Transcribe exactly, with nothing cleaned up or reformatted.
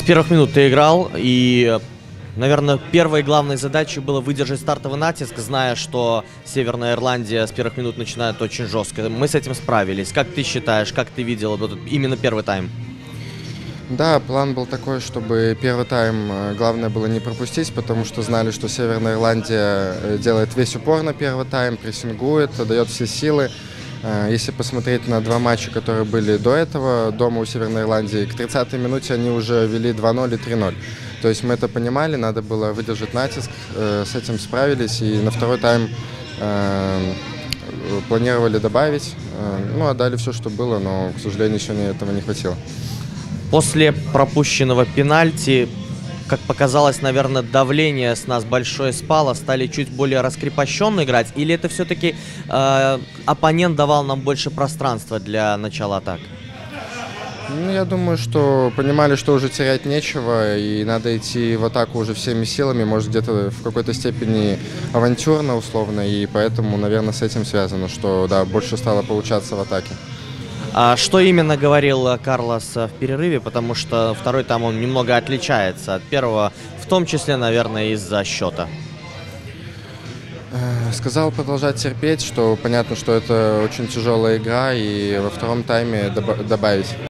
первых минут ты играл, и, наверное, первой главной задачей было выдержать стартовый натиск, зная, что Северная Ирландия с первых минут начинает очень жестко. Мы с этим справились. Как ты считаешь, как ты видел вот именно первый тайм? Да, план был такой, чтобы первый тайм главное было не пропустить, потому что знали, что Северная Ирландия делает весь упор на первый тайм, прессингует, дает все силы. Если посмотреть на два матча, которые были до этого, дома у Северной Ирландии, к тридцатой минуте они уже вели два ноль и три ноль. То есть мы это понимали, надо было выдержать натиск, с этим справились, и на второй тайм э, планировали добавить, ну, отдали все, что было, но, к сожалению, сегодня этого не хватило. После пропущенного пенальти, как показалось, наверное, давление с нас большое спало, стали чуть более раскрепощенно играть, или это все-таки э, оппонент давал нам больше пространства для начала атак? Ну, я думаю, что понимали, что уже терять нечего, и надо идти в атаку уже всеми силами, может, где-то в какой-то степени авантюрно, условно, и поэтому, наверное, с этим связано, что, да, больше стало получаться в атаке. А что именно говорил Карлос в перерыве, потому что второй там он немного отличается от первого, в том числе, наверное, из-за счета? Сказал продолжать терпеть, что понятно, что это очень тяжелая игра, и во втором тайме добавить.